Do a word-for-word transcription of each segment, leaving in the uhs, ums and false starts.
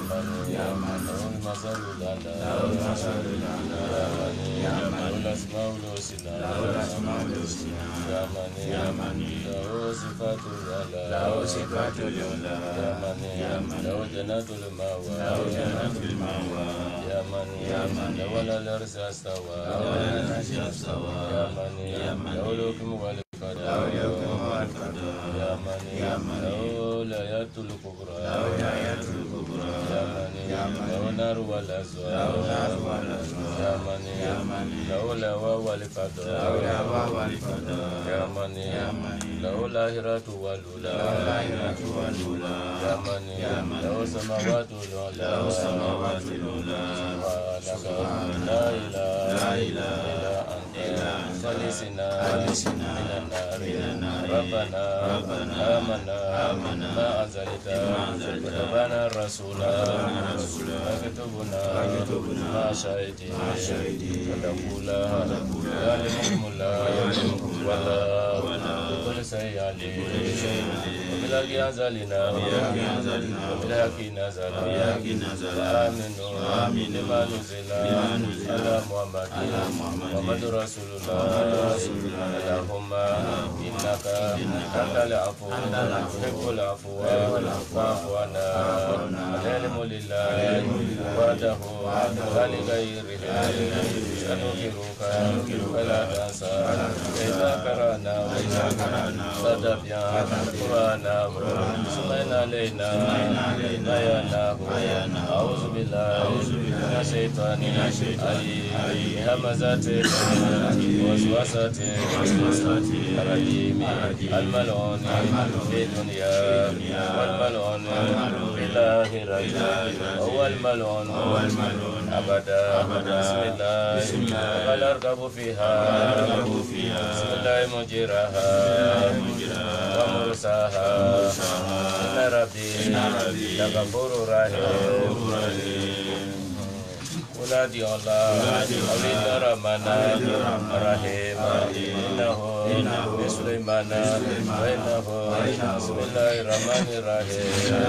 Mani, Ya Mani, Lahul Masalul Ala, Lahul Masalul Ala, Ya Mani, Lahul Asmaul Husna, Lahul Asmaul Husna, Ya Mani, Ya Mani, Lahul Sifatul Ala, Lahul Sifatul Ala, Ya Mani, Ya Mani, Lahul Jannatul Mawa, Lahul Jannatul Mawa, Ya Mani, Ya Mani, Lahul Al-Arsh Astawa, Lahul Al-Arsh Astawa, Ya Mani, Ya Mani, Lahul Hukm wal Qadar, Lahul Hukm wal Qadar, Ya Mani, Ya Mani, Lahul Ayatul Kubra, Lahul Ayatul Kubra, Ya Mani, Ya Mani, Lahul Nar wal Azwar, Lahul Nar wal Azwar, Ya Mani, Ya Mani, Lahul Hawa wal Qadar, Lahul Hawa wal Qadar, Ya Mani, Ya Mani, Lahul Ahiratu wal Ula, Lahul Ahiratu wal Ula, Ya Mani, Ya Mani, Lahul Samawatul Ula, Lahul Samawatul Ula, Subhanaka la ilaha illa anta khalisina minan nar Rabbana amanna ma anzalta Rabbana rasula fakatubna ma syahidi wadakula yalimumullah wala kulli sayyali wabilaki anzalina wabilaki nazala aminu lima nuzila ala muhammadin muhammad rasulullah Allahumma innaka antal afu tuhibbul afwa fa'fu anna al-ilmu lillahi wahdahu la li ghayrihi sanukiruka wala tansa idza qara'na sadabya qur'ana sumayna alayna bayanahu a'udzu billahi minash shaitani rajim hamazati waswasati rajim al-mal'un fi dunya wal mal'un fil akhirati wal mal'un abada bismillah wal arkabu fiha bismillah mujiraha wa mursaha inna rabbi laghafurur rahim Uladi Allah, Awliya Rahmana, Rahim, Innahu, Bisulaimana, Wainahu, Bismillahirrahmanirrahim,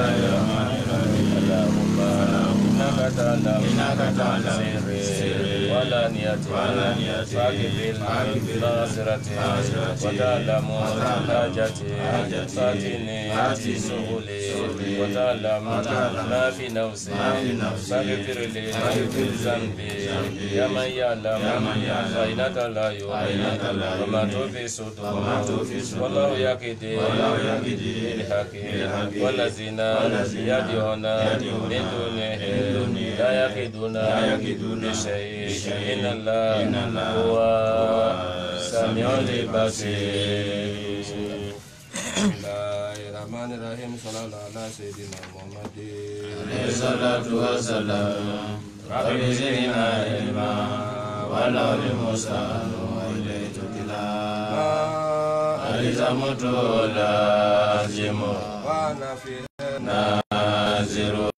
Allahumma, Innaka ta'lam, Sirri, Wala niyati, Fakifil, Nasirati, Wata'alamu, Hajati, Fatini, Suhuli, Wata'alamu, Nafi Nafsi, Fakifirli, Zambi, Ya man ya'lam, Fainaka la yu'min, Wama tufi sudur, Wallahu yakidi, Ilhaqi, Walazina, Yadi'una, Min dunihi, La yakiduna, Bishai, Inna Allah, Huwa Sami'ul Basir. Bismillahirrahmanirrahim. Sallallahu ala Sayyidina Muhammadin. Alayhi salatu wassalam. Rabbi zidna ilma wa lawli musan wa ilayhi tukila alizamutu lazimu wa nafi naziru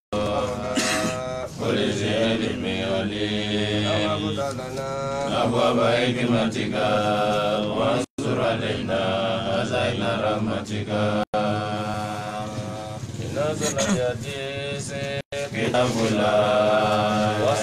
kulizi ilmi alim abwaba hikmatika wansur alaina hazaina rahmatika inazala yadisi kitabullah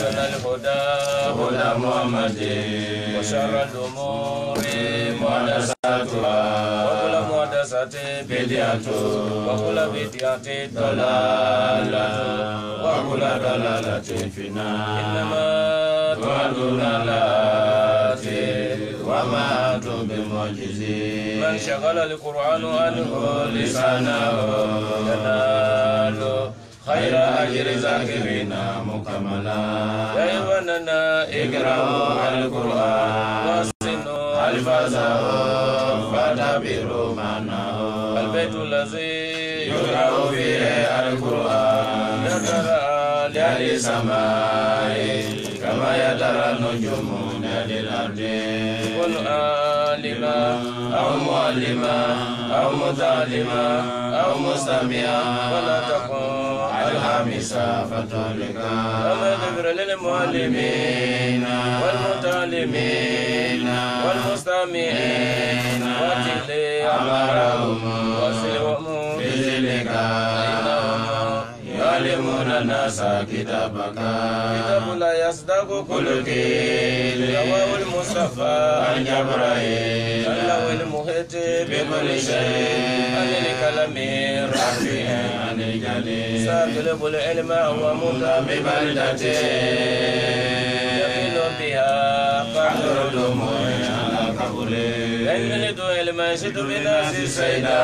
هدى محمد وشر الأمور محدثاتها وكل محدثة بدعة وكل بدعة ضلالة وكل ضلالة في النار إنما توعدون لآتي وما أنتم بمعجزين من شغل القرآن عنه لسانه ينال خير أجر ذاكرين مكملا يا إخواننا اقرأوا القرآن وحسنوا ألفاظه فاعتبروا معناه البيت الذي يقرأ فيه القرآن يترى لأهل السماء كما يترى النجوم لأهل الأرض كن عالما أو معلما أو متعلما أو مستمعا ولا تكن الخامسة فتولكا وما ذكر للمعلمين والمتعلمين والمستمعين وتلي أمرهم وسلهم بذلك إنهم يعلمون ناسا كتابك كتاب لا يصدق كل كيل رواه المصطفى عن جبرائيل الله المحيط بكل شيء عن الكلام الرفيع عن الجليل ساكلب العلم ومنى ببلدته يميل بها قدر الدموع على قبره لن يلد علما يشد بناس السيدة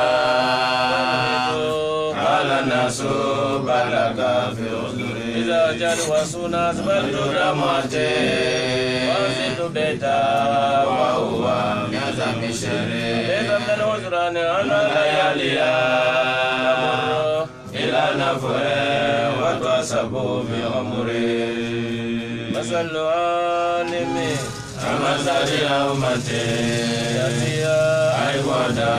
قال الناس بلغ في أذنه إذا جاء وصونا أسبلت دمعتي وأنزلت بيتا وهو يزم الشرير ليس من العذران أنا لياليا أمر إلى نفره وتصبوا بعمره مثل عالمي كمثل أمتي يأتيها عودا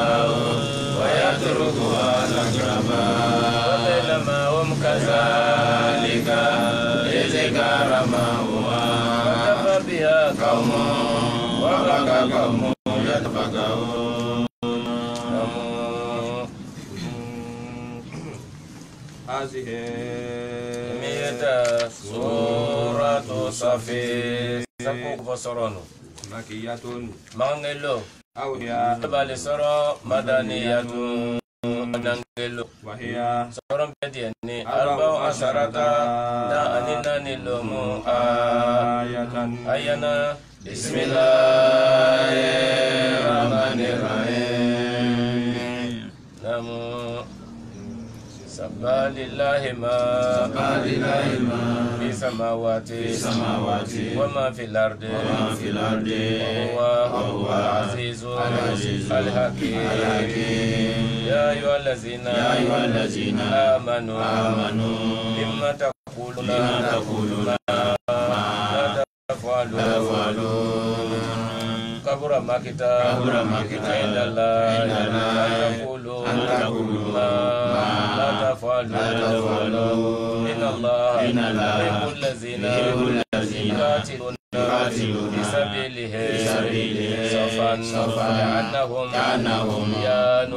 ويتركها الأقرباء وبينما هم كذلك لذكر ما هو كفى بها قوم وبكى قوم يتفكرون هذه مية سورة صفي سكوك فسرونو مكية مانجلو أو هي بالي سورة مدنية مانجلو وهي سورة بديني أربع عشرة نا أننا نلومو آية آيانا بسم الله الرحمن الرحيم نمو سبح لله ما في السماوات وما في الأرض وهو العزيز الحكيم يا أيها الذين آمنوا لما تقولون ما لا تفعلون كبر مقتا عند الله أن تقولوا ما لا تفعلون إن الله يحب الذين يقاتلون في سبيله صفا كأنهم بنيان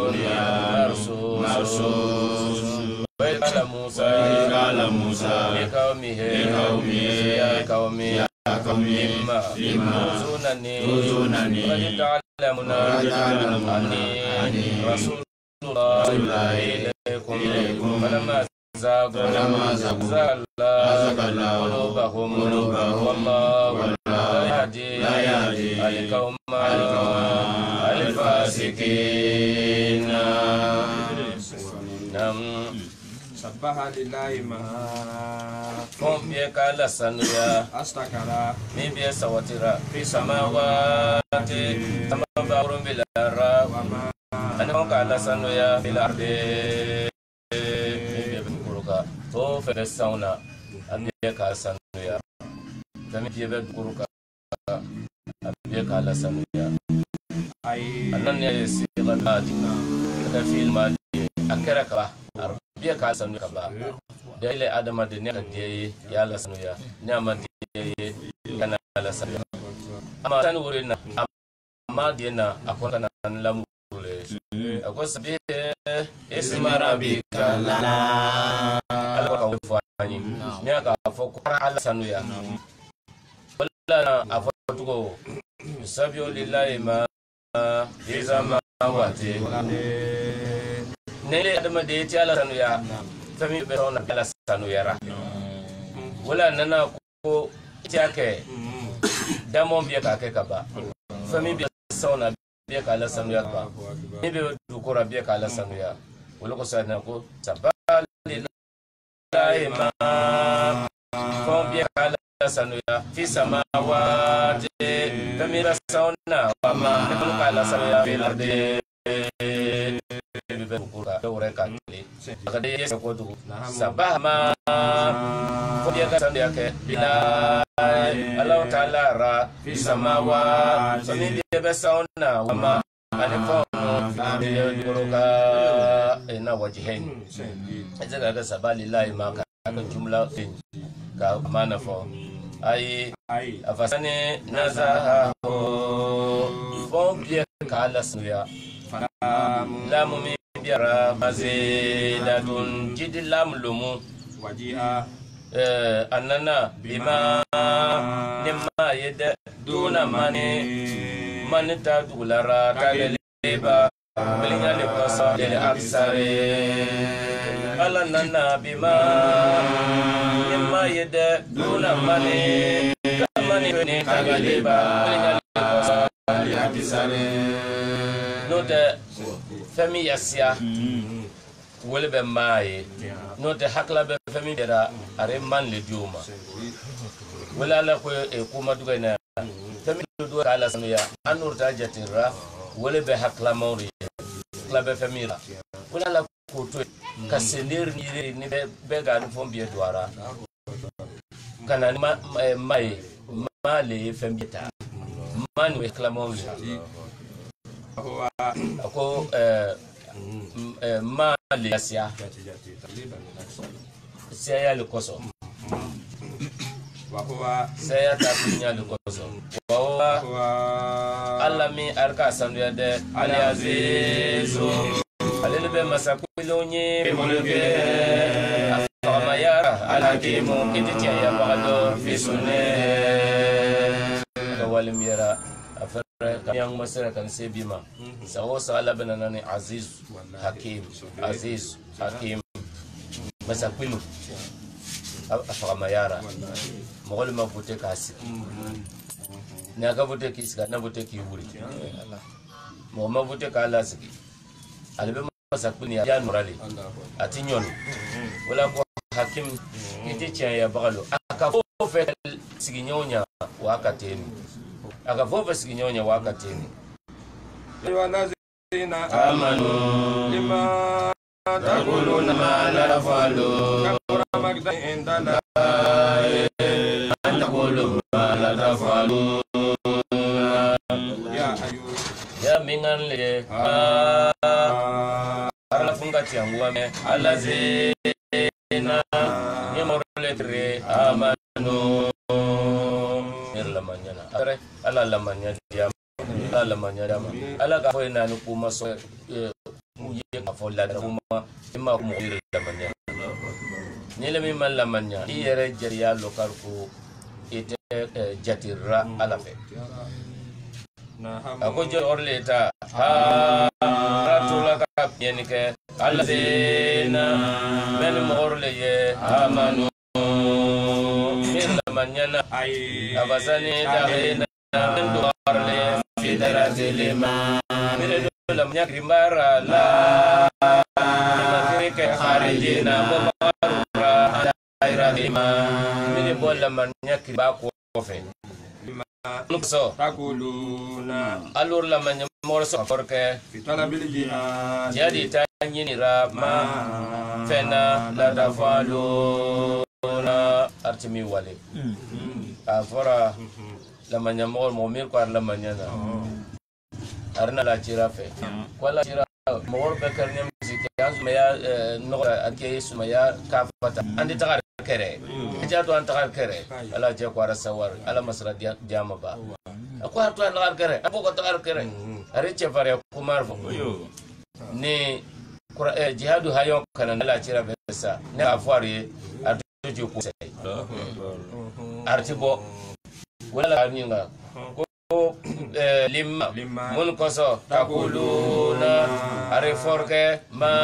مرصوص وإذ قال موسى لقومه يا قوم لما تؤذونني قد تعلمون أني رسول الله إليكم فلما زاغوا زاغ الله قلوبهم والله لا يهدي القوم الفاسقين. سبح لله ما Fon biye kala sanuya أستكرا mi biye sawatira fi samawati samaba urun bilara ani fon kala sanuya fil ardi mi biye kuruka to fe sauna ami biye kala sanuya mi biye kuruka ami biye kala sanuya أي anan ne sigal madi da fil madi akara kala biye kala sanuya ba dai adama da ne ka diye ya la sanuya ne ma diye kana la sanuya amma tan wurin na amma diye na akwai kana lamu akwai sabi isma rabbika lana alka ka fani ne ka fa ko ala sanuya wala afatugo sabiyo lillahi ma izama wati ne adama da ya ci ala sanuya fami be sona ala sanu yara wala nana ko tiake damo biya ka ke kaba fami be sona biya ka ala sanu yara ni be dukura biya ka ala sanu ya wala ko sana ko sabali lahi ma ko biya ka ala sanu ya fi samawati fami be sona wa ma ko ka ala sanu ya fi ardi berukura mereka ini maka dia sekuat itu sabah ma dia kata dia ke bila Allah Taala ra samawa sini dia besauna wama alifono dia beruka ina wajihin aja ada sabah lillahi maka akan jumlah ka mana fo ai afasane nazahu fo dia kala suya lamu mi biara mazidatun jidi lam lumu wajiha anana bima nimma yada duna mani mani ta dulara ta leba belinya le kosa le aksare alanana bima nimma yada duna mani mani ne ta leba belinya le kosa le aksare no de famille asia wole be maaye no te hakla be famille dera are man le dioma wala la ko e kuma duga na famille do kala sanuya anur ta jatira wole be hakla mawri hakla be famille wala la ko to ka senir ni ni be ga no fon biye douara kana ma mai ma le famille ta man we hakla mawri ko euh ma le asia saya le koso wa saya ta pinya le koso wa alami arka sanduya de ali azizu alele be masakulo nye mulke afama yara alakimu kiti ya bagado fi sunne walim yara yang masira kan sebima sawo sala banana aziz hakim aziz hakim masakwilu afama yara mogol ma vote kasi na ka vote kisga na vote ki wuri mo ma vote kala sigi albe masakwini ya nurali atinyon wala ko hakim ite ya bagalo aka fo fe sigi nyonya wakateni aka fo fe sigi nyonya wakateni walazina amanu lima taquluna ma la tafalu kabura magdan indana taqulu ma la tafalu ya ayu ya mingan le ala funga tiangwa me alazina yamorle tre amanu irla manyana are ala la manyana dia ala manyana ala ka hoina no kuma so ye ka folla kuma imma ko mo irla manyana nile mi man la manyana yere jariya lokal ko ite jatirra ala fe ako jor orleta ha ratula ka yenike alazina men morle ye amanu milla manyana ay abasani dahina men dorle fidaratilima mire dola nyakri mara la makri ke kharijina mubarra dairatima mire bola manyakri ba ko fe so taquluna alur la man mor so forke fitala bil jihad jadi tanyini rama fena la tafaluna artimi wale afora la man mor momir ko la man yana arna la chirafe wala chira mor bekar ne musiki azu ya no ake su ya kafata andi tagar kere jado an tagar kere ala je ko ara sawar ala masra diama ba ko harto an tagar kere apo ko tagar kere are che fare kumar fo ni jihadu hayo kana la chira besa ne afari atuju ko sai artibo wala ninga ko limma mun koso taquluna are forke ma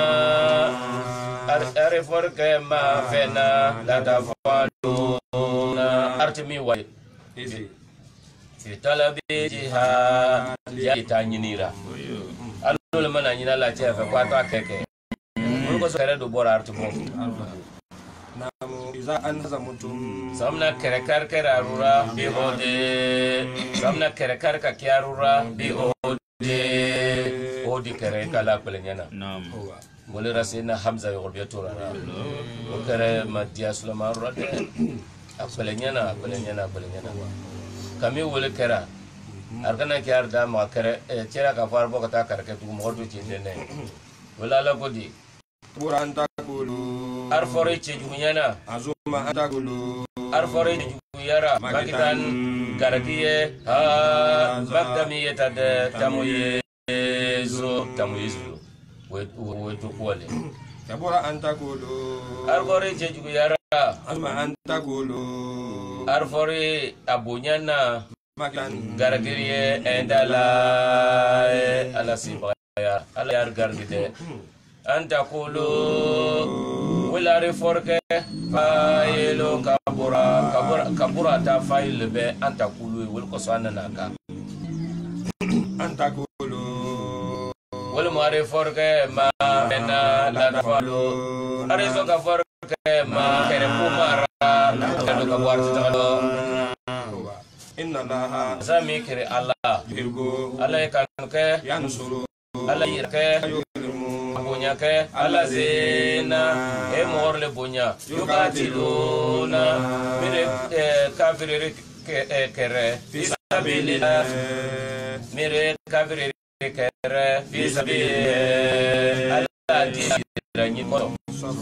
are forke ma fena la tafaluna artimi wa fi talabi jihad ya itanyinira alul mana nyina la chefe kwa ta keke mun koso kare do bora artimo namu iza anzamutum samna kere kar kera rura bi hode samna kere kar ka kyarura bi hode odi kere kala kulnyana Naam. mole rasina hamza yo bi turara o kere madia sulaiman rade akulnyana akulnyana akulnyana kami wole kera arkana kyar da ma kere chera ka far bo kata kar ke tu mo do chindene wala la godi buran taqulu arfore che junyana azuma taqulu arfore juyara makitan garakiye ha bakamiye tade tamuye zo tamuye zo we we to kwale kabura an taqulu arfori jeju yara alma an taqulu arfori abunyana makan garagiriye endala ala sibaya ala yar gargide anta kulu wala reforke fayelo kabura kabura kabura ta fayil be anta kulu wal ko sanna naka anta kulu wal ma reforke ma bena la falu are so ka forke ma kere kumara do ka warti talo inna allaha sami kere allah yuhibbu allah kan ke yansuru allah yirke bunya ke ala zina e morle bunya yukatiluna mire kafiri kere fisabilillah mire kafiri kere fisabilillah ala dirani ko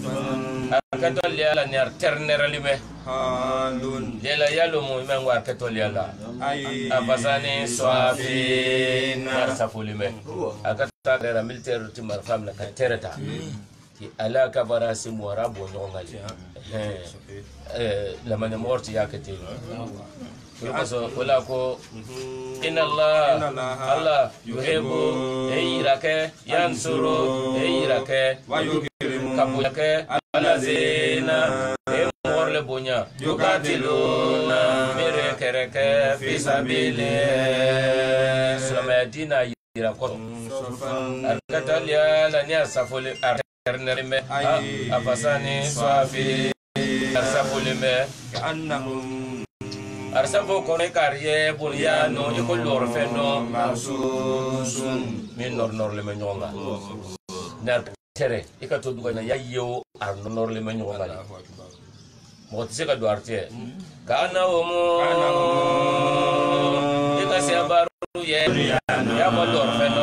akatol yala ner ternera libe halun dela yalo mu men war katol yala ay abasani swafin marsafulime akata dera militaire timar famla ka tereta ki ala kabara simu arabo ngongali eh la mane morti yakati ko wala ko inna allah allah yuhibbu ayrake yansuru ayrake wa yukrimu kabuyake alazina emorle bunya yukatiluna mire kereke fisabilillah slamadina yira ko arkatalia la nya safole arnerime afasani swafi safole annahum arsafo kono kariye bulyano ikol lor feno masusun min nor nor le menjonga nar tere ikato duga na yayyo ar nor le menjonga mo tse ka duarte kana omo ikase abaru ye ya mo lor feno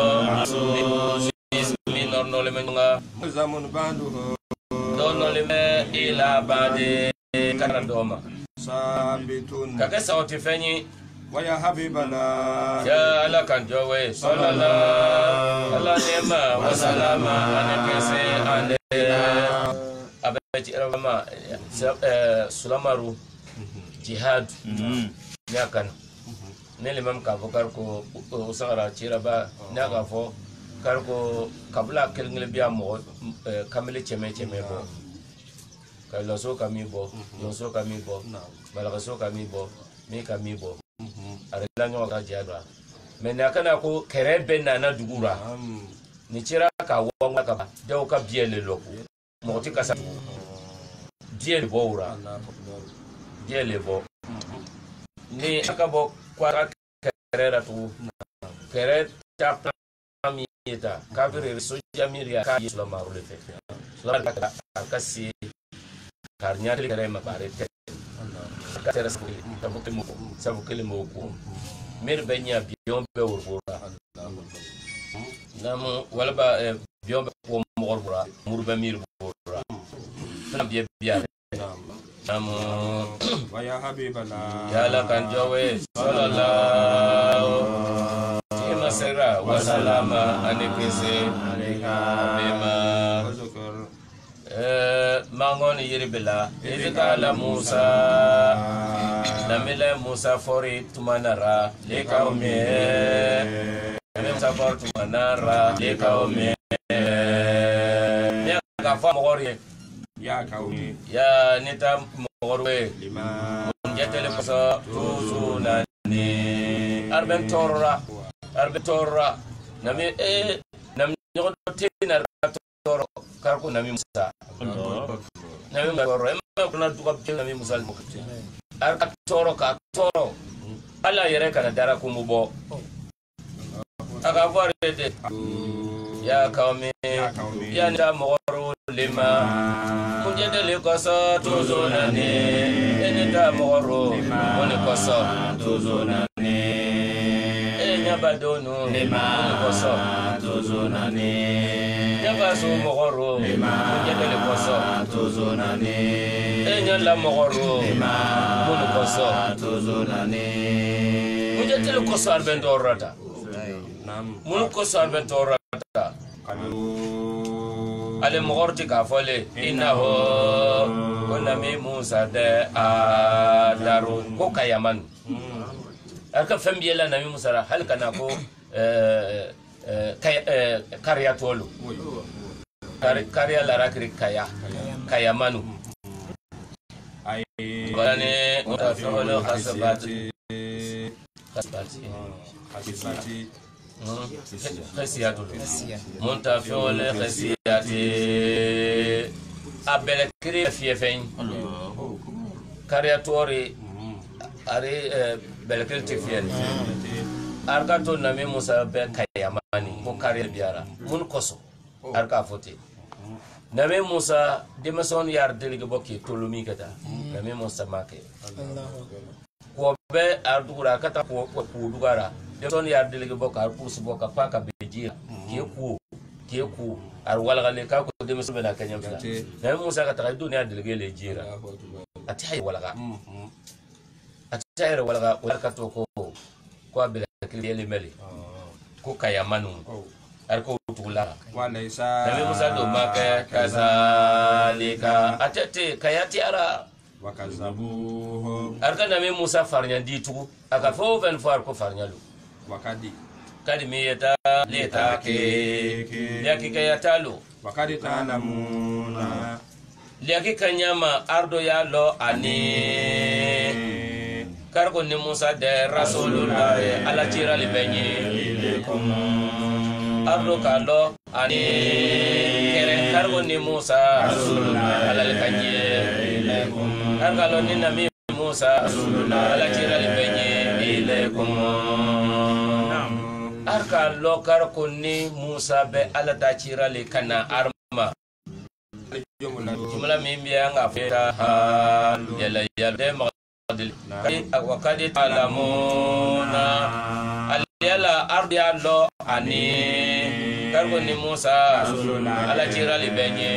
min nor nor le menjonga muzamun banduhu dono le me ila bade karandoma sabitun kaka sauti fenyi wa ya habibana ya ala kan jowe sallallahu ala nema wa salama ane kese ane abeji rama sulamaru jihad nyakan nele mam ka vokar ko usara chiraba nyaga fo karko kabla kelngel biya mo kamele cheme cheme bo kala so kami bo yo so kami bo balaga so kami bo mi kami bo arela nyo ka jadwa mena kana ko kerebe na na dugura ni chira ka wonga ka de ka biele loko mo ti kasa biele bo ura biele bo ni aka bo kwa kerera tu keret chapta mi eta ka vere so jamiria ka yisla marule fe la ka si karnya kali kare mabare te katera skuli tabuke mo sabuke le mo ko mer benya bion be urbura namu wala ba bion ko mo urbura murba mir urbura nam biya biya namu wa ya habibana ya la kan jowe sallallahu tima sera wa salama anikese alaiha bima mangon yiribila izikala Musa namile Musa fori tumanara leka ome Musa fori tumanara leka ome ya gafa mogori ya kauni ya nita mogorwe lima munjetele kosa tuzunani arben torra arben torra nami e nami nyodo tina toro karko nami Musa nami ngoro emma kuna duka nami Musa ar toro ka toro ala yere kana dara kumubo aka vorede ya kaumi ya nda mogoro lima mujendele koso tuzonane enenda mogoro mone koso tuzonane enya badono mone koso tuzonane yaga so mogoro mujendele koso tuzonane enya la mogoro mone koso tuzonane mujendele koso arbendorata nam mone koso arbendorata ale mogorti ka fole innahu kunna mi Musa de adaru ko kayaman arka fambiyela nabi Musa hal kana ko kariya tolu kariya larakri kaya kayamanu ay bane mutafawlo khasabati khasabati khasibati khasiyatu mutafawlo khasiyati abele kri fiefein kariya tori ari belkil tifien arka to nabi Musa be kayamani ko kariya biara mun koso arka foti nabi Musa demeson yar delige bokki tolumi kata nabi Musa make ko be ardura kata ko ko dugara demeson yar delige bokka ar pus bokka paka beji ke ku ke ku ar walgale ka ko demeson bela kanyam fala nabi Musa kata dunya delige le jira ati hay walga ati hay walga walka to ko ko bela kile meli ko kayamanu arko tula walaysa nabi Musa do make kazalika atete kayati ara wakazabuhu arka nabi Musa farnya ditu aka fo ven far ko farnya lu wakadi kadi miyata leta ke yaki kayata lu wakadi ta'lamuna yaki kanyama ardo ya lo ani karko ni Musa de rasulullah ala tira libenye ardo kalo ani kere kargo ni Musa ala lekanye argalo ni nabi Musa ala tira libenye ilekum argalo karko ni Musa be ala ta tira lekana arma jumla mimbiya nga feta yala yala madil wakadi alamuna yala ardi allo ani kargo ni Musa ala tira libenye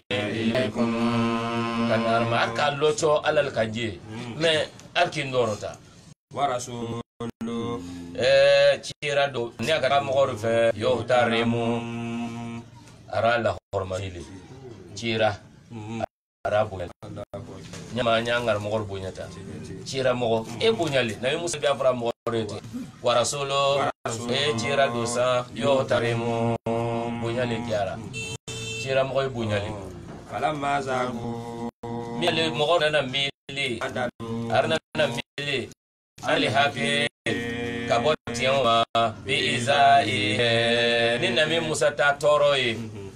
kan arma ka locho alal kanje me arkin dorota wa rasulu eh tira do ni aga mo gorfe yo tarimu ara la hormanili tira arabu nyama nyangar mo gorbu nyata tira mo e bunyali na Musa bi afra mo gorete wa rasulu e tira dosa yo tarimu bunyali kiara tira mo bunyali kala mazagu mili mo na mili arna na mili ali hafi kabotiyan wa bi izai ni nabi Musa ta toroi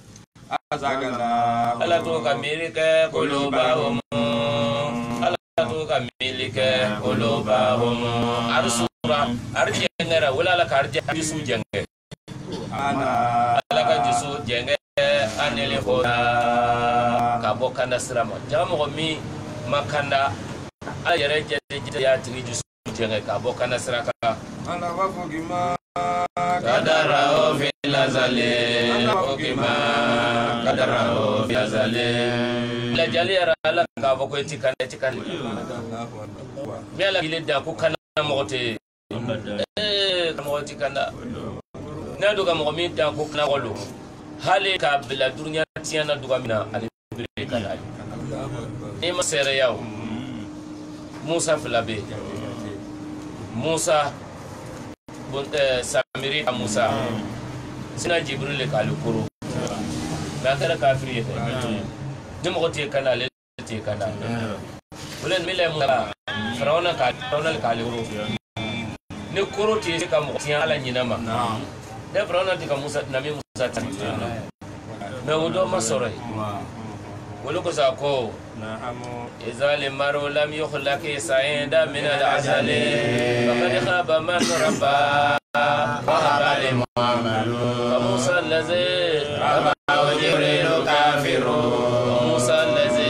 azagala ala to kamirike kulubahum ala to kamilike kulubahum arsura arjengera wala la karje bisu jenge ana ala ka jisu jenge anele hoda kabokana sirama jamo mi makanda ala yere jete ya tiri jisu jenge kabokana siraka ana wafugima kadara fil azali okima kadara fil azali la jali ara la ka boko etikane etikane mi ala ile da ku kana mote eh mo etikanda na do ka mo mi da ku kana golo hale ka bila dunya tiana duga mina ali bire kana e ma sere yaw Musa filabe Musa bon samiri Musa sina Jibril ka lukuru na kara kafiri fe dum ko te kana le te kana bulen mile Musa Faraona ka Faraona ka lukuru ne koro te ka mo tian ala nyinama da Faraona te ka Musa nabi Musa me wodo masore wolo ko sa ko nahamu izal maru lam yukhlaq sa'ida min al-azal faqad khaba man rabba wa haba li mu'amalu Musa allazi rabba wa jibril kafiru Musa allazi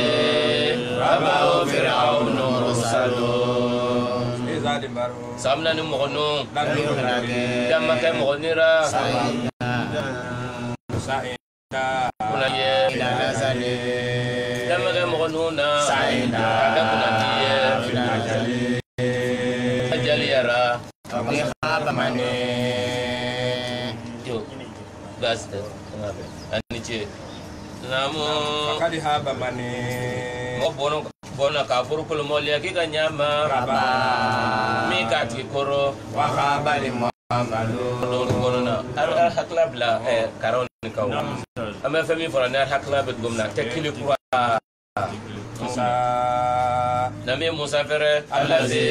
rabba fir'aun rusalu izal maru samna ni mogono lam yukhlaq damma kay mogonira sa'ida kuna ye ila nazali damma kay mogonuna sa'ida kada kuna tiye fil ajali ajali yara qabli khaba mane yo gas de ngabe ani ce na namu fakadi haba mani mo bono bona ka furu kul mo le ki ga nyama raba mi ka ti koro wa haba li mamalu do bono na ar hakla bla e karon ka wa ama fami fora na hakla bet gomna tekili kwa Musa nami Musa fere alazi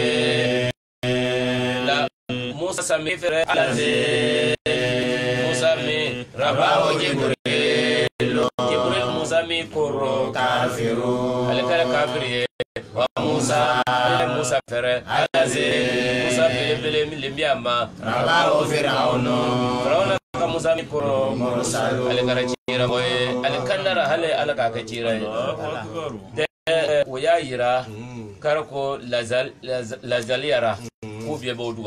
la Musa sami fere alazi Musa mi raba o jibril jibril Musa mi koro kafiru alikara kafiri wa Musa Musa fere alazi Musa bele bele mi lembiama raba o firauno firauno ka Musa mi koro mursalu alikara chira boy alikandara hale alaka ka chira de waya yira karko lazal lazaliara ko biye bodu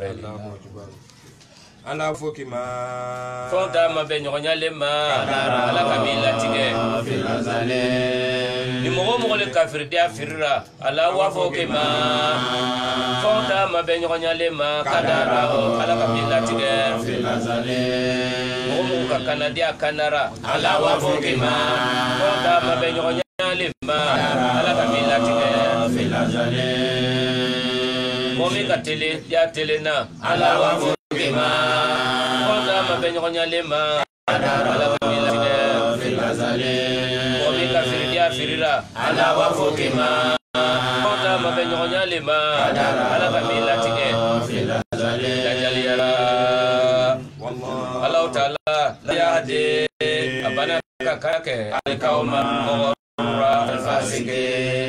ana foki ma fonta ma be nyonya le ma ala kabila tige filazale ni mo mo le kafir dia firra ala wa foki ma fonta ma be nyonya le ma kadara ala kabila tige filazale mo mo ka kanadia kanara ala wa foki ma fonta ma be nyonya le ma ala kabila tige filazale mo mi ka tele dia tele na ala wa foki ma fonta ma be nyonya le ma ala kabila tige filazale Omi kafir dia firira ala wa fokima fonta ma be nyonya le ma ala kabila tige filazale jaliara wallah Allah taala la yahdi abana kakake alkauma ora fasike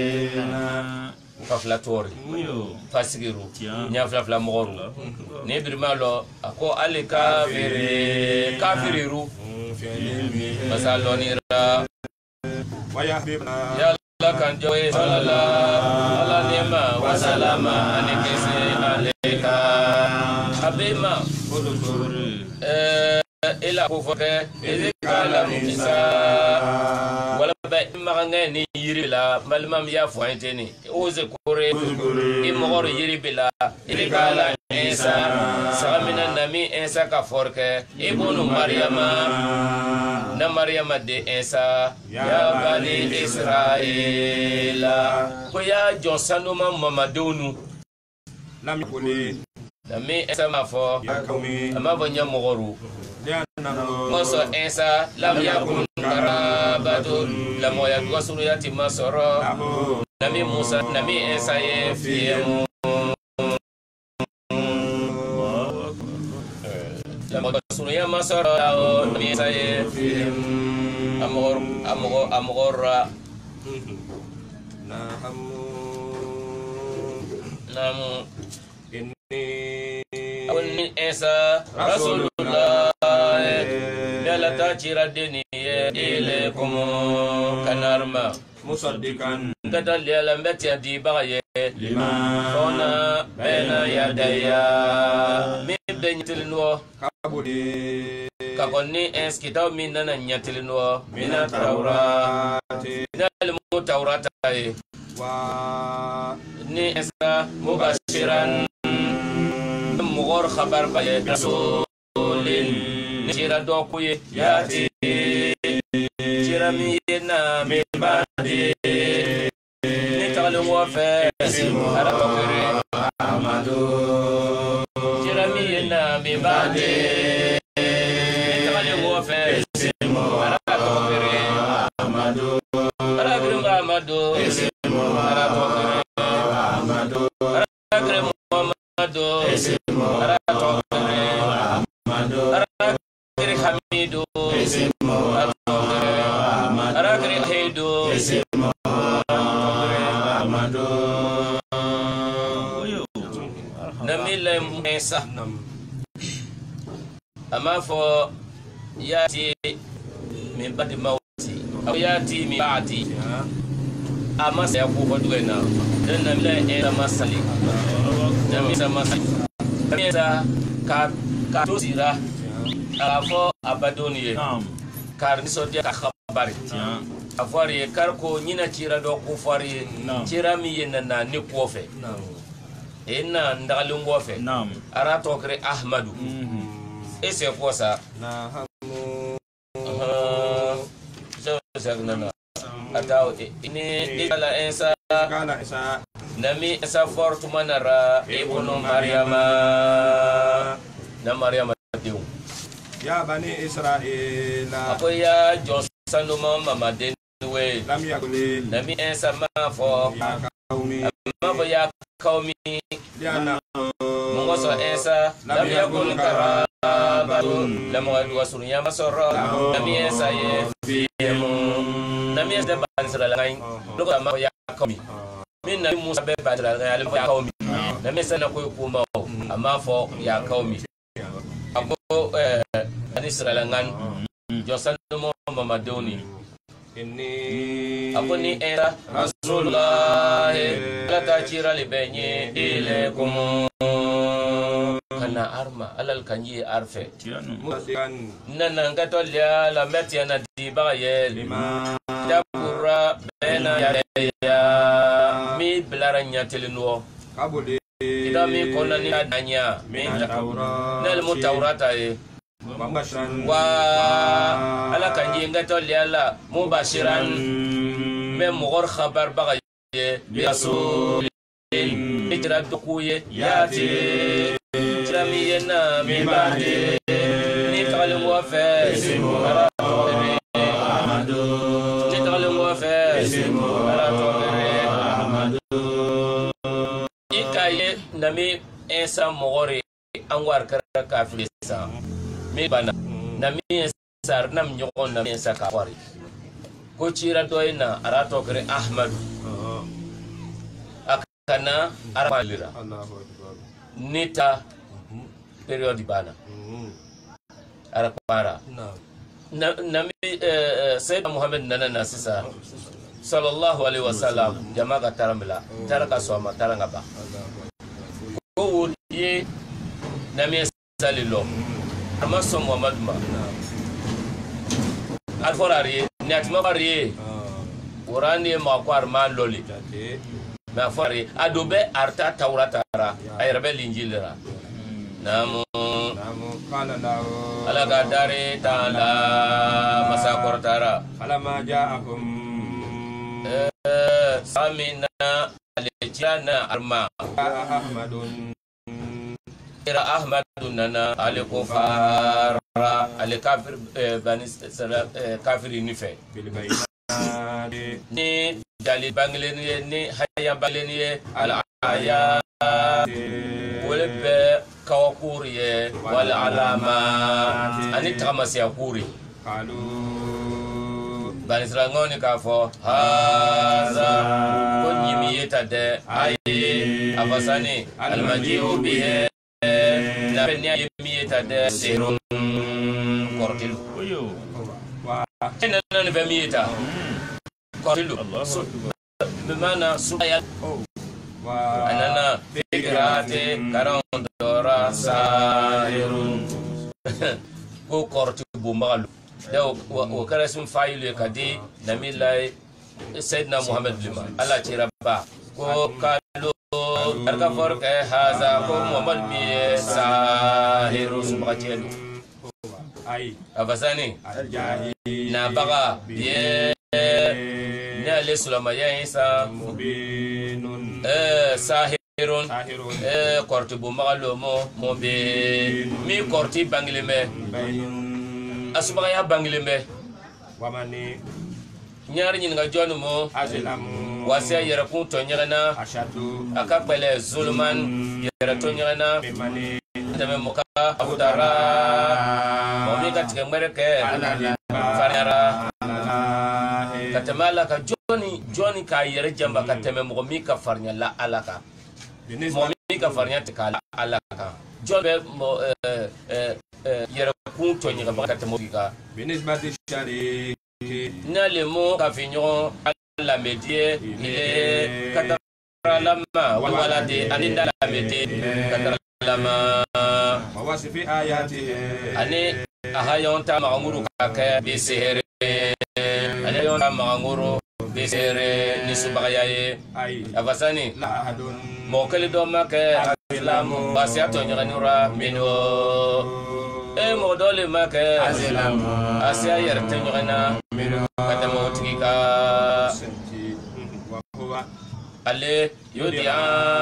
faflatori fasigiru nya flafla moru ne birma lo ako ale kafiri kafiriru masaloni ra waya habibna ya Allah kan joy sallallahu ala nima wa salama anikisi alika habima eh ila kufoke izikala misa wala ba imanga ni yiribila malmam ya fuanteni oze kore imogor yiribila izikala isa samina nami isa ka forke ibnu maryama na maryama de isa ya bani israila ko ya jonsanu mamadunu lam yakuni nami isa mafo ya kaumi ama bonya mogoru lianna Moso Ensa lam yakun karabatu la moya wasuru yati masoro nami Musa nami Ensa ye fiemu la moya wasuru ya masoro nami Ensa ye fiemu amor amor amora nahamu namu inni awni Ensa rasulullah la tachira deni ile kumu kanarma musaddikan kadal ya lambati di baye lima fona bena yadaya mi bentilno kabudi kakonni es kitaw min nana nyatilno mina tawrati dal mu tawrata wa ni esa mubashiran mugor khabar baye rasulin Jira dokuye yati jira miyena mibadi ni tagale wafe ara tokere amadu jira miyena mibadi ni tagale wafe ara tokere amadu ara grimba amadu ara tokere amadu ara grimba amadu ara tokere amadu Hamidu Arakri Heidu Namila Mesa Amafo Yati min badi mawti aw yati min ba'di Amas yakufa duena dan namila Esa masali Namisa masali Namisa ka ka tosira Afo abadoni kar ni sodia ka khabari afari kar ko nyina cira do ko fari cira mi yena na ni kofe ena ndalungo fe ara tokre ahmadu ese kosa na hamu so سكننا أتاو إني إلا إنسا قال إسا نمي إنسا فورت منرا ابن مريم نم مريم ديو يا بني إسرائيل أقول يا جوسانو ماما دينوي لم يكن نمي إنسا ما فو يا قومي ما بيا قومي لأن موسى إنسا لم يكن كرابة لم يوصل يا مسر نمي إنسا يفيهم نمي إنسا بانسر لغاين لغا ما بيا قومي من نمي موسى بانسر لغاين يا قومي نمي إنسا نكوي كوما أما فو يا قومي أبو بني إسرائيل لغاين جوسانو ماما دوني إني أكوني إنسا رسول الله لا تأشير لبني إليكم كنا أرما على الكنجي أرفع مصدقا نانا كتوليا لا متينا ديبايل لما دبورا بين يديا مي بلارنيا تلنو قبل إذا مي كنا نيا مي التوراة نلمو توراتا مبشرا و على كنجي كتوليا لا مبشرا من مغر خبر بغي بيسول إجرا دقوية ياتي جرمينا من بعد نتغل موفاس نتغل موفاس إكاية نمي إنسان مغوري أنوار كرا كافر إنسان مي بانا نمي إنسان نم يغون نمي إنسان كافر كوشيرا دوينا أراتو كري أحمد أكنا أرماليرا نتا period bana arakpara nami sayyid muhammad nana nasisa sallallahu alaihi wasallam jama'a taramila taraka soma taranga ba ko wudi nami salilo amma so muhammad ma alforari ni atma fari urani ma kwar ma loli ma fari adobe arta tawratara ayrabe linjilra namu namu qala lahu ala gadari ta'ala masa kortara falamma ja'akum samina alijana arma ahmadun ira ahmadun nana alikufara alikafir bani kafir nife bil bayinati ni dalil bangleni ni haya bangleni al aya ولب كوكوري والعلامات أني تغمس يا كوري قالوا بني إسرائيل كافو هذا كن يميتا ده أي أفساني المجيء به نبني يميتا ده سيرون كورتيلو إننا نبميتا كورتيلو بمعنى سويا أننا فكراتي كرون دورا سائرون كو كورتي بومالو ده وكرسم فايل كدي نميلاي سيدنا محمد لما الله تربا كو كالو أركا فرق هذا كو محمد بي سائرون سبحانه أي أفساني الجاهي نبغى بي نالي سلما ينسى مبين sahirun ساهر eh korti bu magalo mo mo be mi korti bangileme بين asuba ya bangileme ومن nyari nyin nga jonu mo أزلم wasiya yara ku to nyana أشد akakbele zulman yara to nyana ممن dame muka abudara mo mi ka tige mereke farara katamala ka joni joni ka yara jamba katame mo mi ka farnya la alaka mo mi ka farnya tikala alaka jobe mo yara ku to nyana ba katamo ka بالنسبة للشريك nalemo ka finyo ala medie ile katara lama wala de aninda la medie katara lama ووصف آياته ani ahayon ta maguru ka ka bisere ani yon ta maguru bisere ni subayaye أي afasani لا أحد mokeli do make islamu basiato nyanura mino e modole make Asilamu. asia yerte nyana منه kada mautika ale yudia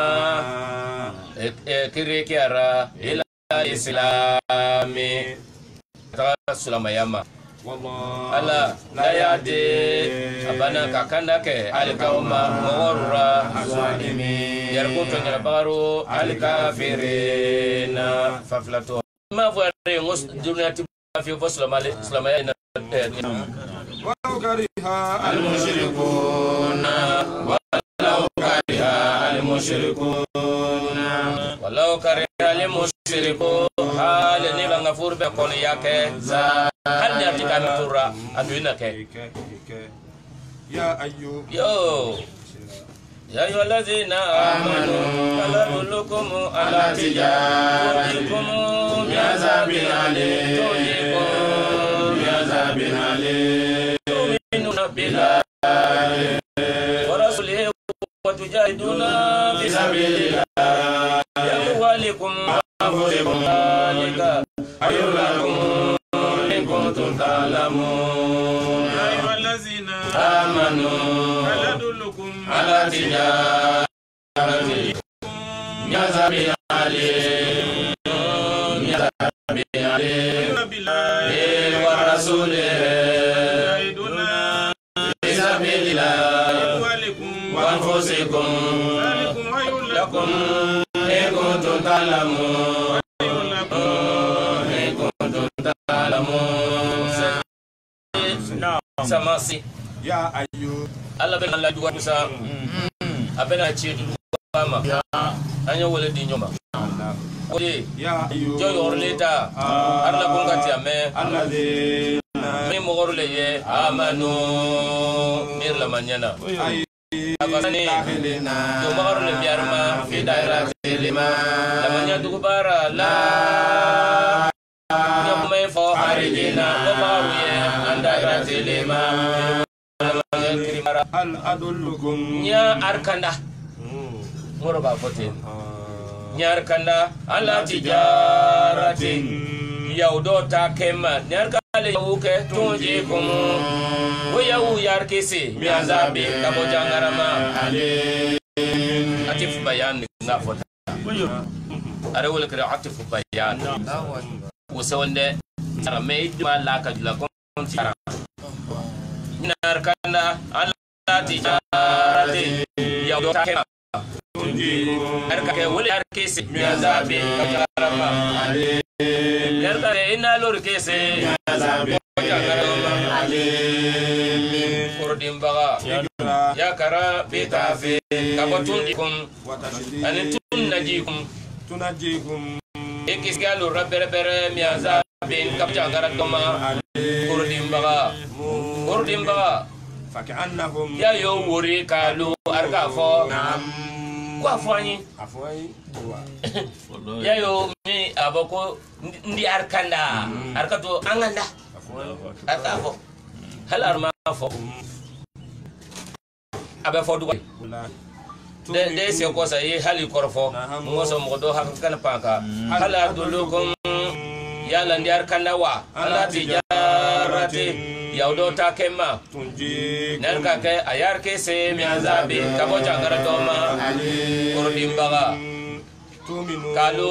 kire kiara ila islami sulamayama ala la yade abana kakanda ke alkauma mawrura zalimi yarkutu nyabaro alkafirina faflato ma voire ngos dunati fi foslamale sulamayana walau kariha almushrikuna walau kariha almushrikuna walau kariha almushrikuna hal ni bangafur be kon yake za hal ni atika mitura aduina ke ya ayu yo ya ayyuhallazina amanu falahulukum ala tijarikum bi'azabin alim tujikum bi'azabin alim tu'minuna billahi wa rasulihi wa tujahiduna fi sabilillah yamwalikum anfusikum dhalika ayyulakum in kuntum ta'lamun ya ayyuhallazina amanu faladullukum ala tijaratin bi'azabin alim bi'azabin alim billahi wa rasulihi fi sabilillah wa anfusikum lakum in kuntum ta'lamun in kuntum ta'lamun samasi ya ayu Allah ben Allah duwa musa abena chedu fama anyo wole di nyoma ode ya ayu joy orleta arla bungati ame allazi mi mogorle ye amanu mir la manyana abasani yo mogorle biarma fi dairati lima la manya dugubara la yo me fo harijina ko baruye andairati lima al adullukum nya arkanda moro ba foten nya arkanda ala tijaratin yaudo ta kema nya arkale uke tunjikum wo yawu yarkisi mi azabi kabo jangarama ale atif bayan na fota are wala kira atif bayan wusawande ramay ma la ka jula kon tira narkanda Allah tijarati yaudo ta kema narkake wala yarkisi mi azabi kajarama ale narkake ina lor kese mi azabi kajarama ale kordimbaga ya kara bitafi kabotundikum ani tunnajikum tunajikum ekisgalu rabbere bere mi azabi kajarama kordimbaga kordimbaga fakannahum ya yo wori kalu arkafo kwa fani afoi ya yo mi aboko ndi arkanda arkato anganda arkafo halar ma fo abe fo du de de se ko sa yi hali korfo ngoso modo hakkan paka halar dulukum ya lan ndi arkanda wa ala tijarati yaudo ta kema narka ke ayar ke se mi azabi kabo jangara doma kordimbaga kalu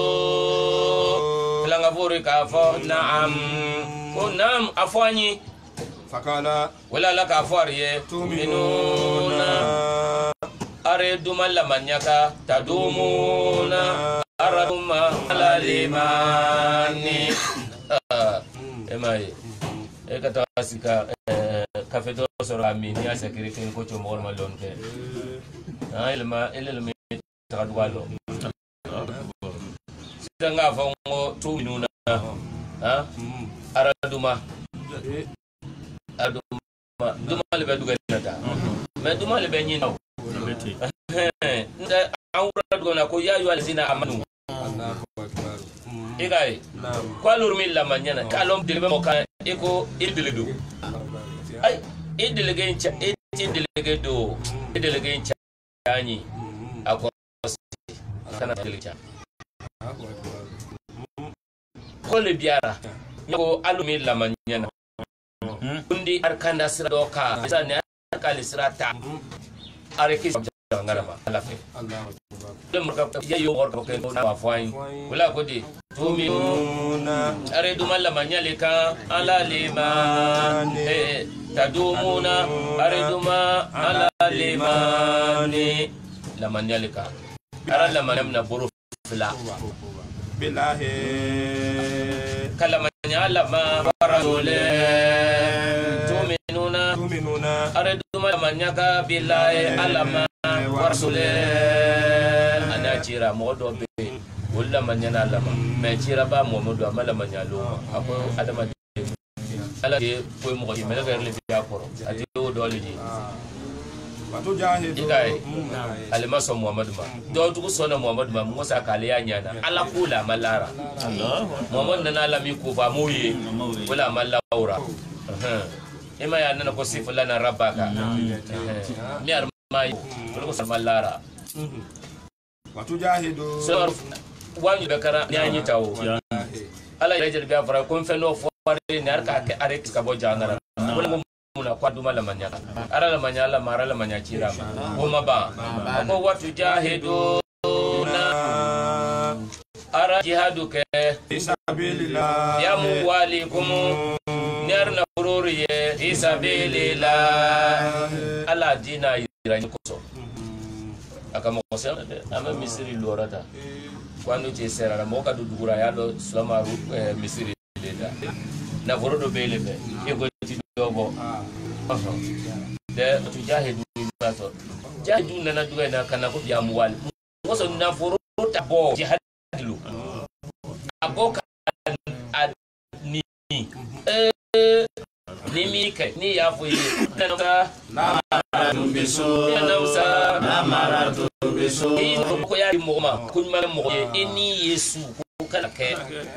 langa buri ka fo na'am ko nam afwani fakala wala laka afwariye tuminuna are dumal lamanyaka tadumuna araduma ala limani emai ekata sika cafe do soro amini ya security ko cho mor malon ke ah ilma ilma tradwalo sidanga fongo tu minuna ha araduma aduma duma le beduga nata me duma le benyi naw nda awra do na ko yayu alzina amanu Allahu akbar igai kwalur milla manyana kalom dilbe moka eko idilidu ay idilege ncha idilege do idilege ncha yani akos kana dilija ko le biara ko alumi la manyana kundi arkanda sira doka isa ne arkali sira ta areki ngarama alafe dem ka ya yo or ko ken na wafai wala ko di tumina are du malla manyale ka ala liman eh tadumuna are du ma ala liman la manyale ka ara la manamna buru fila billahi kala manyala ma rasule tuminuna tuminuna are du ma manyaka billahi alama warsule ana cira modo be wala manyana lama me cira ba modo amala manyalo apo adama ala de ko mo yi mela garle biya koro ati do dole ji wato jahidu alima so muhammad ma do du so na muhammad ma mo sa kale ya nyana ala kula malara allah muhammad na alami ko ba moye wala malaura ema ya nana ko sifu lana rabbaka mi ar mai ko sama lara watu jahidu so wani bekara nyanyi tawo ala rejel biya fara ko feno fore ne arka ke are ka bo jangara wala muna kwa duma la manya ara la manya la mara la manya chira ko maba ko watu jahidu na ara jihadu ke fisabilillah ya muwalikum nerna fururiye fisabilillah ala dina yirani koso akamosa ama misiri lorata kwando che serara moka dudugura yalo slamaru misiri leda na vorodo belebe ego tidogo de tujahidu bato jahidu na duga na kana ko biya muwali koso na vorota bo jihadilu aboka ni eh nimi kai ni ya fuyi na na biso na usa na maratu biso in ko ya mo ma kun ma mo ini yesu ko kala ke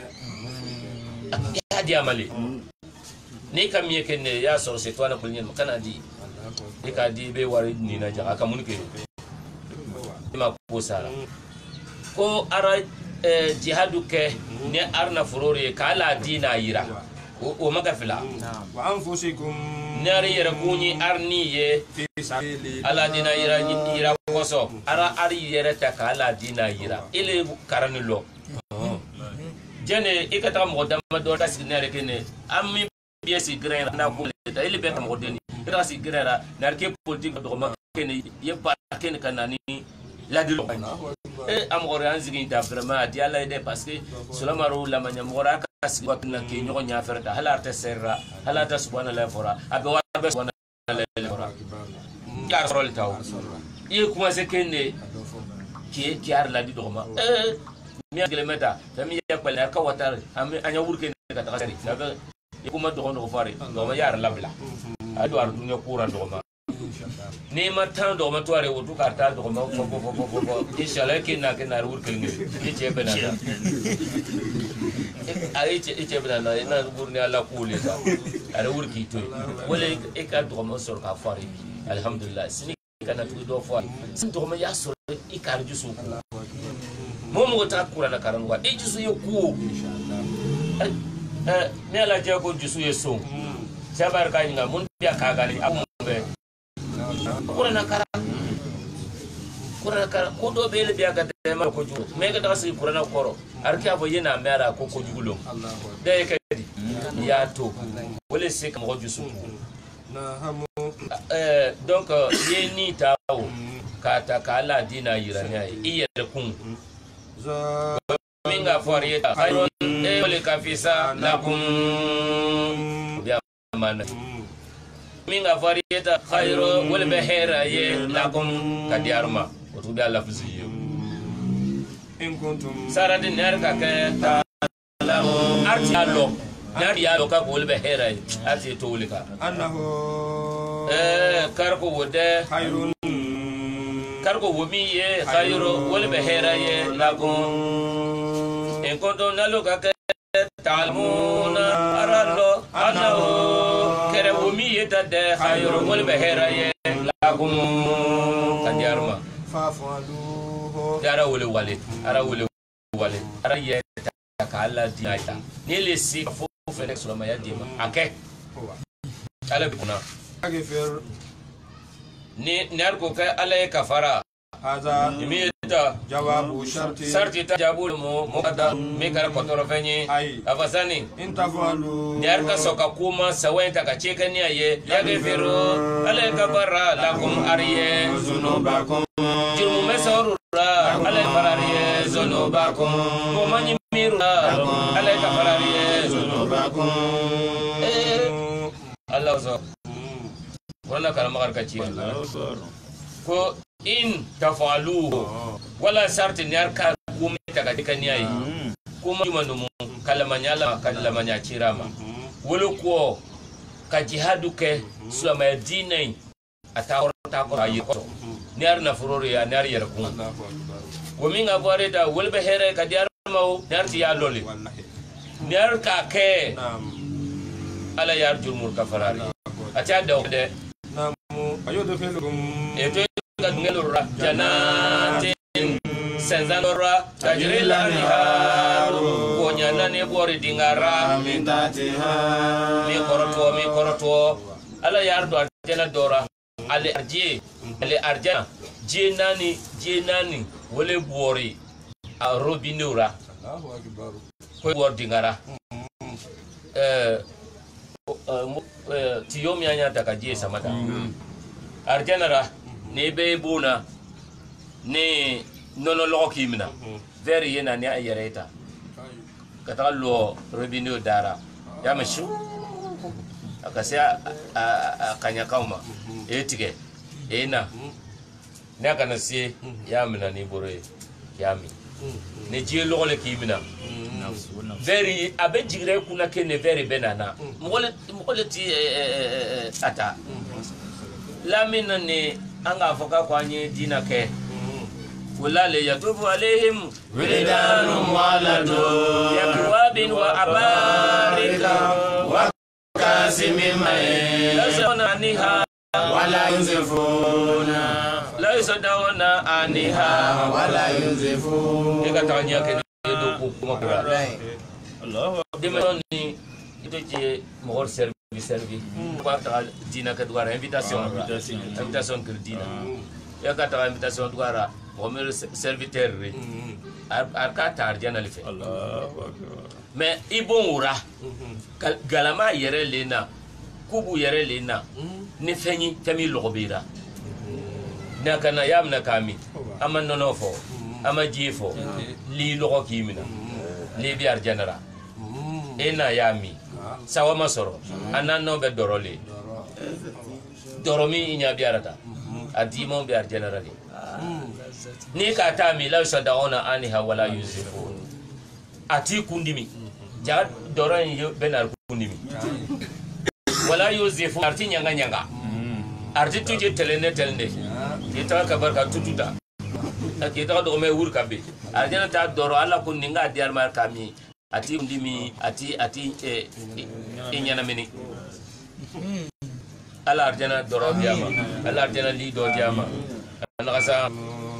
ya di amale ni kam yake ne ya so se to na kulnyen kana di ni ka di be wari ni na ja aka mun ke ma ko sara ko ara jihadu ke ne arna furore kala dina yira o magafila wa anfusikum nari yarakuni arniye ala dina yira yira koso ara ari yere ta kala dina yira ile karanilo jene ikata mo dama do ta signare kene ammi biesi grena na ko ta ile be mo deni ira si grena nar ke politique do ma kene ye ba kene kanani la de e amore anzigi ta vraiment di ala ide parce que solamaro la manya mora kasi ko na ke nyo nya ferta hala ta serra hala ta subhanallahi fora abe wa be subhanallahi fora yar rol taw ye kuma se kenne ki ki ar la di do ma e mi agele meta fami ya pala ka watar am anya wurke ka ta sari daga ye kuma do no fare do ma yar labla adu ar dunya kura do ma ni ma tan do ma toare wutu ka ta do ma fo fo fo fo inshallah ke na ke na wurke ngi ni che bena ari che che bena na na burni ala kule ta ara wurki to wala e ka do ma sor ka fare alhamdulillah sini kana tu do fo sin do ma ya sor e ka ju su ko mo mo ta kura na karangwa e ju su yo ku inshallah eh me ala je ko ju su ye so sabar ka nga mun biya ka ga ni amu be kura na kara kura na kara ko do be le biya ga de ma ko ju me ga da si kura na koro arki abo yena mera ko ko jugulo de ke di ya to wala se kam ko ju su na hamu eh donc ye ni tawo ka ta kala dina yirani ai iya da kun minga farieta khairun wala kafisa lakum ya man minga farieta khairu wala bahira ye lakum kadiarma wato da lafzi yo in kuntum saradin narka ka talahu arti allo nari ya loka ko wala bahira arti to wulika annahu eh karko wode khairun karko womi ye khairu wala bahira ye lakum in kuntum naloka ka ta'lamuna arallo annahu kare womi ye tade khairu wala bahira ye lakum kadiarma fafaluhu ara wala wale ara wala wale ara ye ta kala diata ni le si fo felix lo maya dima ake ala bikuna اغفر ni narko kai ala kafara هذا imita جواب شرط sarti ta jabul mu mukada mi kar kotoro fenyi أي afasani إن تفعلوا nyarka soka kuma sawai ta kace kan yaye ya gafiru ala kafara lakum ariye ذنوبكم jirmu mesorura ala farariye zunubakum ko manyi mirura ala kafarariye ذنوبكم eh Allah so wala kalma karkaci ko in tafalu wala sarti nyarka kuma ta kace kan yaye kuma manum kalamanya la kalamanya cirama wala ko ka jihadu ke su madinai atawar ta ko ayi ko niar na furori ya niar yar kun wo min abore da wolbe here ka diar maw niar ti ya loli والله niar ka ke نعم ala yar jumur kafarari acha da de نعم أيدخلكم e to ka ngelura janatin senzanora tajri laniha ko nyana ne bori dingara من تحتها mi koroto mi koroto ala yar do arjana dora ale arje ale arjana je nani je nani wole bori a robinura الله أكبر ko bor dingara eh tiyo mi anya ta kaje samata arjana ra ne be buna ne nono loki mina veri yena ne ayereta katalo robinu dara ya mashu akasya akanya kauma etige ena ne kana sie ya mina ni bore yami ne je logole ki mina very abe jigre kuna ke ne very benana mole mole ti ata la mina ne anga foka kwanye dina ke wala le yatubu alaihim ولدان ولدون yakwabin wa abarika وكاس من معين lasona niha ولا ينزفون la yusadawana aniha ولا ينزفون eka tanya ke do ku kuma kura dimoni ito je mohor servi servi kwa ta dina ka duara invitation invitation ke dina ya ka ta invitation duara momer serviteur re ar ka ta arjana le fe mais ibon ura galama yere lena kubu yere lena ne fenyi fami logobira na kana yamna kami ama nonofo ama jifo li logo kimina li bi arjanara ena yami sawa masoro anano be dorole doromi inya biarata adimo bi arjanara li ni ka tami la sadaona aniha wala yuzifun ati kundimi ja doron yo benar kundimi wala yuzifun arti nyanga nyanga arti tuje telene telene kita kabar ka tututa kita do me wur kabe arjana ta doro ala kun ninga diar mar kami ati kundimi ati ati e inyana mini ala arjana doro diama ala arjana li do diama anakasa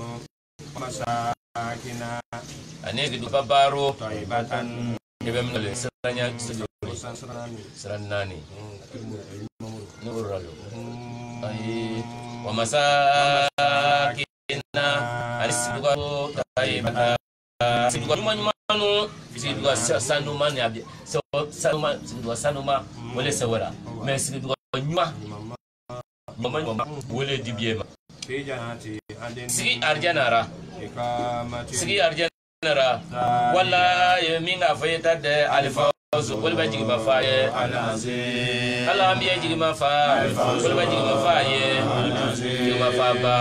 مساكن ane di babaro طيبة ebe mnale seranya وسسران seranani nuralo ai wa masakina alisuga taibata sidwa nyuma nyumanu sidwa sanuma ni abi so sanuma sidwa sanuma wala sawara mais sidwa nyuma mama mama wala dibiema في جنات عدن sigi arjanara إقامة sigi arjanara wala yeminga fayta de alfawzu wala bajigi mafaye العزيز ala ambiye jigi mafa wala bajigi mafaye jigi mafa ba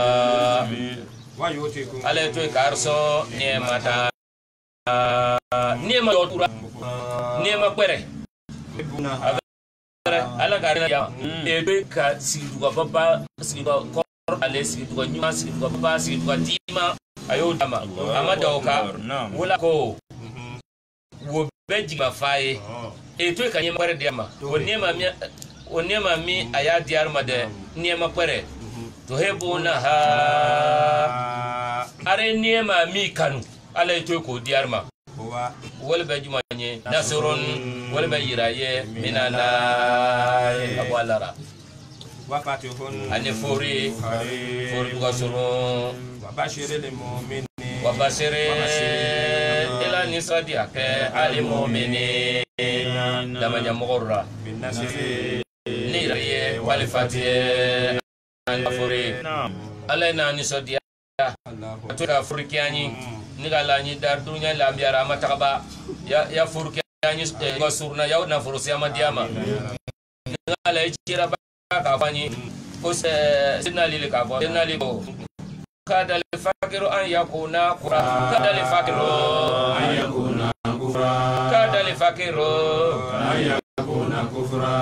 ويؤتكم ala to karso ne mata ne ma yotura ne ma kwere ala garina ya ebe ka siduga baba siduga kor ale siduga nyuma siduga baba siduga dima ayo dama ama dauka wala ko wo beji mafaye e to ka nyema kwere diama wonne ma mi wonne ma mi aya diar ma de ne ma kwere to hebuna ha are ne ma mi kanu ala to ko diar ma هو wala ba jumanye nasrun wala ba yiraye minala abwalara wafatihun ane fori fori bugasuru wabashiril mu'minin wabashiri ila nisadia ke al mu'minin damanya mogorra bin nasri ni riye wal fatiye an fori alaina nisadia atuka furkiani ni gala ni dar dunya la biara matakaba ya ya furkiani gosurna ya na furusiya madiama ngala ikira ka fani ko sidna lili ka fo sidna lili kada li fakiru an yakuna qura kada li fakiru an yakuna kufra kada li fakiru an yakuna kufra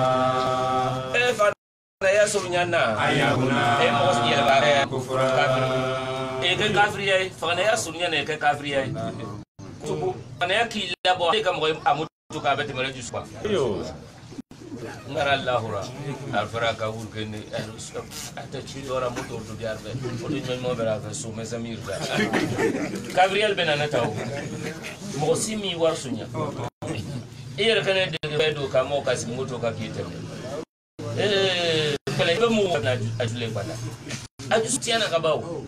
e fa ya surunyana an yakuna e mo ko yele bare kufra e ke kafriye fa ya surunyana e ke kafriye tubu ana ya kila bo e ka mo amutu ka beti mare juswa yo ngara lahura alfaraka wurkene ata chidora motor to diarbe odo nyoy mo bera fa so mesamir da gabriel benana taw mo simi war sunya ere kane de bedo ka mo kasi moto ka kite eh kale be mo na ajule bana aju sutiana ka bawo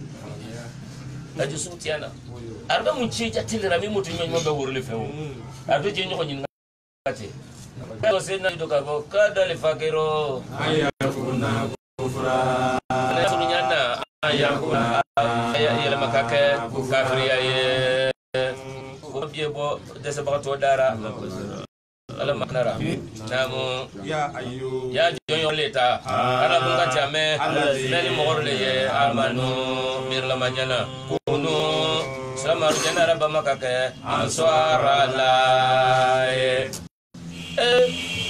aju sutiana arba mun ci jatilira mi moto nyoy mo be worle fewo arba je nyoko nyin ngati Kalau sedang itu kau kada li fakiro ayakuna kufra nasurunya na ayakuna ayah ia lemah kakek kafir ayah dia bo desa bakatu dara alam maknara namu ya ayu ya joyo leta ara bunga jame nani mogorle ye almanu mirlamanya na kunu selama rujana rabba makake answara lai eh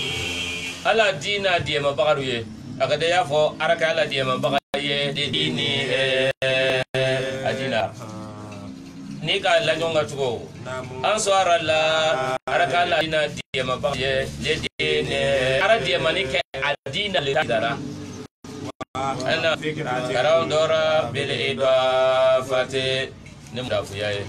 ala dina dia ma bagaru ye agada ya fo araka ala dia ma bagaye de dini eh adina ni ka la nyonga tugo answara la araka ala dina dia ma bagaye de dini ara dia mani ke adina le dara ana karau dora bele idwa fate nimda fuyaye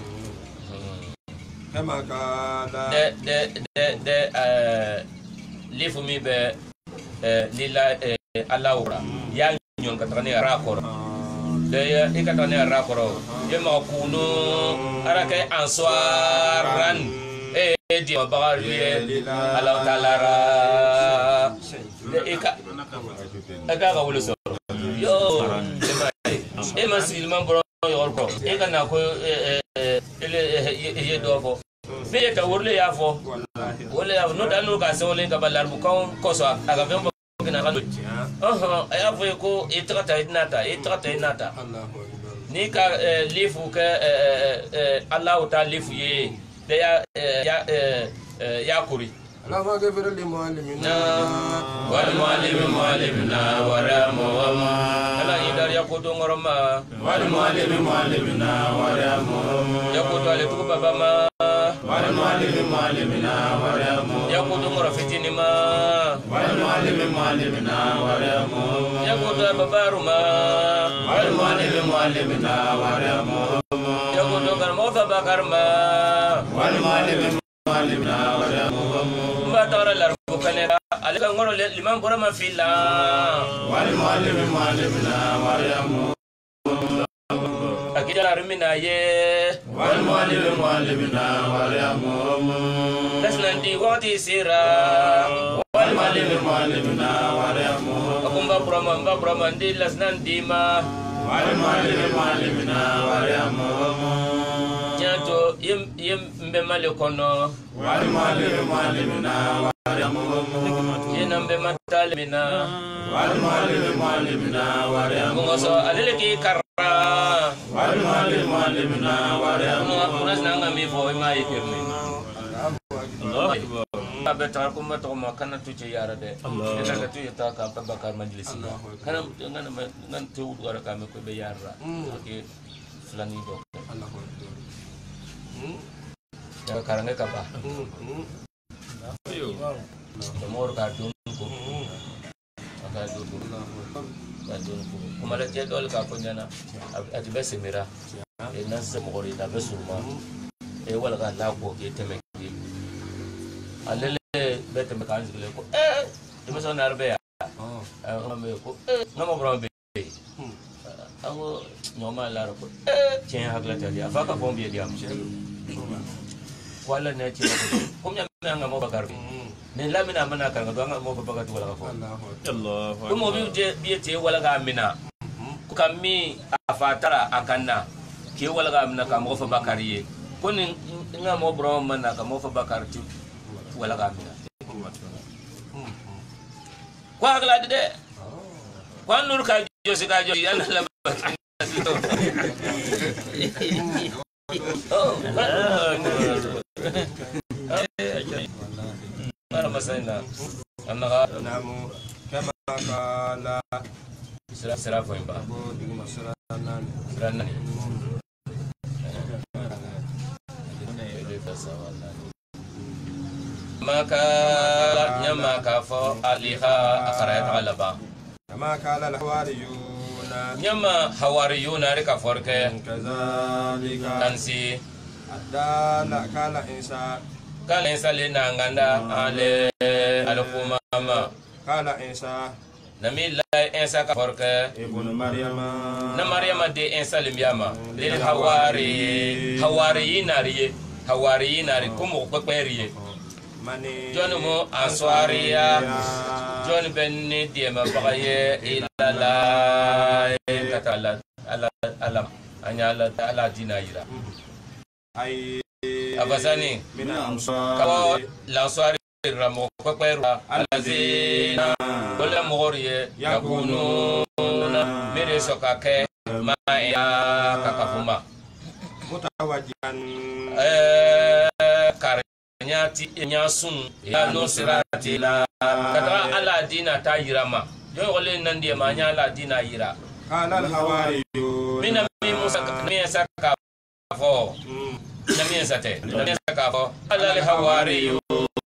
de de de de eh lifu mi be eh lila eh alaura ya nyon katane rakor de ya ikatane rakor ye ma kunu arake answaran eh di bagar ye ala taala de ika aga ga wulu so yo e ma silman bro yo ko e kana ko eh ele ye do fo be ta worle ya fo wala ya no danu ka se wala ka balar bu kon koso aga vembo kina kan oh ya fo ko itrata inata itrata inata ni ka lifu ka Allah ta lifu ye da ya ya ya kuri Allahumma ghfir lil muallimina wal muallimin muallimina wa rahmuhuma ala idar yaqutu ngorma wal muallimin muallimina wa rahmuhuma yaqutu ale tu baba ma wal muallimin muallimina wa rahmuhuma yaqutu ngorafitini ma wal muallimin muallimina wa rahmuhuma yaqutu babaruma wal muallimin muallimina wa rahmuhuma yaqutu garmo babarma wal muallimin muallimina wa rahmuhuma tara larbu kanera alika ngoro liman bora mafila wal muallimin muallimina wa rahmuhuma akija rumina ye wal muallimin muallimina wa rahmuhuma tasnandi wati sira wal muallimin muallimina wa rahmuhuma akumba brahma mba brahma ndi lasnandi ma wal muallimin muallimina wa rahmuhuma jato yim yim mbe male kono wal muallimin muallimina wa rahmuhuma yena mbe matale mina wal muallimin muallimina wa rahmuhuma mungoso alele ki karra wal muallimin muallimina wa rahmuhuma unas nanga mi fo ma yikirni Allah abe tar ko ma to ma kana tuce yara de ina ga tuye ta ka pa bakar majlisi kana ngana ngan tewu wara ka me ko be yara ke flani do Allah ko ya karanga ka ba yo mor ka dun ko aka dun ko ka dun ko kuma da ke dole ka ko nyana ati be semira e nan se mo ri da be suma e wala ka la ko ke teme alele bete mekaniz gele ko eh dum so narbe ya Oh. ngam ko eh ngam bro be ango nyoma la ko eh chen hagla tali afaka bombi dia wala ne ci ko nya nga mo bakar bi ne lamina mana kan do nga mo bakar wala ko Allah ko mo bi je bi te wala ga mina ko kammi afatara akanna ke wala ga mina ka mo fa bakariye ko ni nga mo bro mana ka mo fa bakar ti wala ga mina ko agla de ko nur ka jo se ka jo yana la oh أنا مثلا أنا غا نعم كما قال سرا سرا فين با أبو دين مسرانان سرا نني ما كا نما كافو عليها أخرت على با كما قال الحواريون نما حواريون رك فورك كذلك كنسي أدال قال إنسان قال إنسان لنا عندنا على على فماما قال إنسان نمي لا إنسان كفرك ابن مريم نمريم دي إنسان لمياما للحواري حواري ناري حواري ناري كم وقبري ماني جون مو أنصاريا جون بني دي ما بغي إلا لا كتالا على على أني على على دينا يرا أي أبساني من أنصار كوا لانصاري رامو كبيرا الذين كل مغوري يكونون ميري سوكاكي ما يا كاكافوما متوجها كارنياتي نياسون يا نصراتي لا كترا على دينا تايرما يقول نندي ما على دينا يرا قال الحواريون من مي موسى مي سكافو نمي ساتي نمي سكافو على الحواريون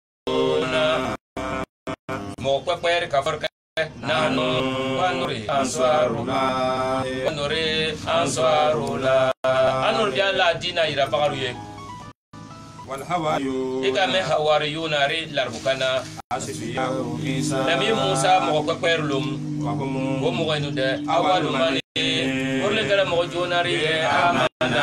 mo kwekwer kafarka nanu wanuri answarula wanuri answarula anur biya la dina ira bagaruye والحواريون ika me hawariyuna ri larbukana أصفياء عيسى nabi musa mo kwekwer lum وهم wo mo genu de awalu mani orle gara mo jonari e amana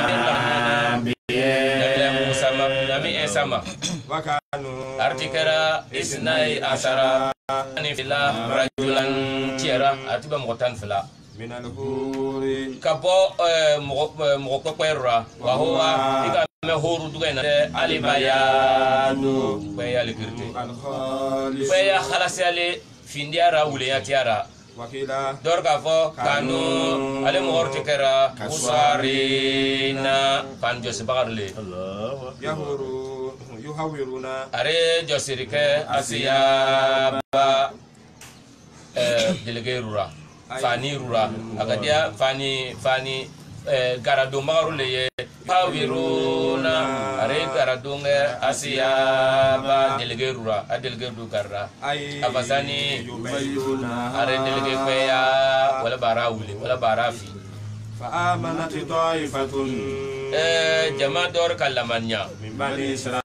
nabi musa ma nabi esama وكانوا artikara isnai asara ni fila rajulan tiara atiba motan fila من الهور kapo mo ko kwera wa huwa ika me horu duga na alibayanu baya likirte الخالص baya khalas yale findiara wule ya tiara وكلا dor ka fo kanu ale mo hortikara usarina pan jos bagarle يهور يهورون are josirike asiyaba eh delegerura fani rura agadia fani fani eh garado marule ye hawiruna are garado nge asiyaba delegerura a delegeru garra أي abasani يبينون are delege peya wala barawuli wala barafi فآمنت طائفة eh jama dor kalamanya من بني إسرائيل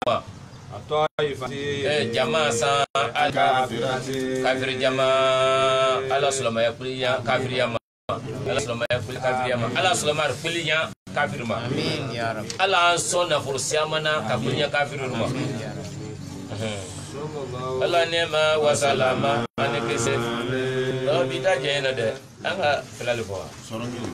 eh jama sa al kafir jama ala sulama ya kuliya kafir yama ala sulama ya kuliya kafir yama ala sulama kuliya kafir ma amin ya rab ala sonna fursiyamana kakuliya kafir ma Allah nema wa salama anake se do bida jena de anga filal bo